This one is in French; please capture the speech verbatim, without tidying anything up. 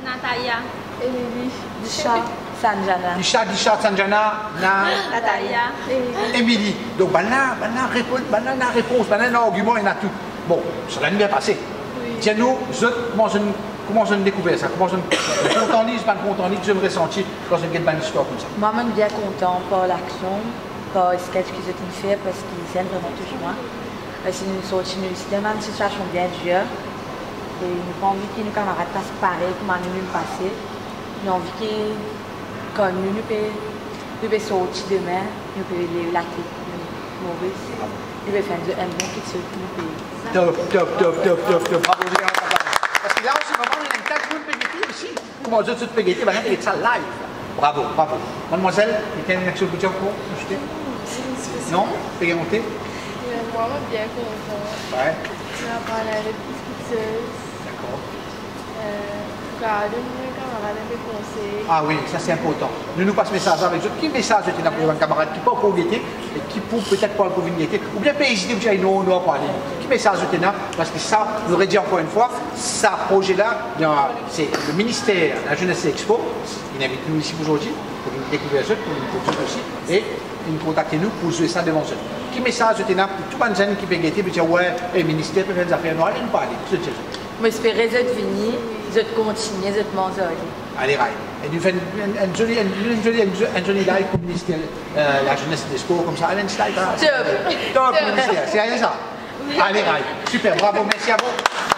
Natalia. Émilie. Disha. Sanjana. Disha, Disha, Sanjana, Na. Natalia. Émilie. Donc, ben là, ben là, réponse, ben là, la réponse, ben là, l'argument, il y en a tout. Bon, ça l'a bien passé. Oui. Tiens-nous, comment je comment je découvert ça? Comment je compte en ligne, pas de compte en ligne, je me ressentis quand je gagne une histoire comme ça. Moi-même, bien content par l'action, par le sketch qu'ils ont fait, parce qu'ils aiment vraiment toujours moi. C'est une sorte de tellement une situation bien dure. Et nous avons envie que nos camarades passent pareil comme nous nous passé. Nous avons envie que, comme nous, nous pouvons sortir demain, nous pouvons la tête Maurice. Nous pouvons faire un bon petit saut pour nous payer. Top, top, top, top, top, top. Bravo, j'ai parce que là, aussi, vraiment, il y a une tâche de spaghetti aussi. Comment je dis spaghetti, maintenant, il est ça live. Bravo, bravo. Mademoiselle, il y a une action de budget pour acheter? Non? Payez monter? Moi, bien content. Ouais. Tu vas parler avec plus quitteuse. D'accord. Regarde, mes camarades des conseils. Ah oui, ça c'est important. Nous nous passons message avec eux. Qui message était là pour un camarade qui peut pas pour guetter et qui peut peut-être pas pour guetter ou bien pas hésiter, vous dire non, non, pas aller. Qui message était là parce que ça, nous aurait dit encore une fois, ça projet-là, c'est le ministère de la Jeunesse et Expo. Il invite nous ici aujourd'hui pour nous découvrir eux, pour nous découvrir aussi et nous contacter nous pour jouer ça devant eux. Qui message était là pour tout le monde qui peut guetter, peut dire ouais, le ministère peut faire des affaires, non, allez nous parler. Je espère que vous venir, vous continuer, vous manger. Allez, Rai. Et nous faisons une jolie, une jolie, une jolie live pour le ministère de la Jeunesse et des Sports, comme ça. Allez, c'est Top. Top, ministère. C'est rien ça. Allez, Rai. Super, bravo, merci à vous.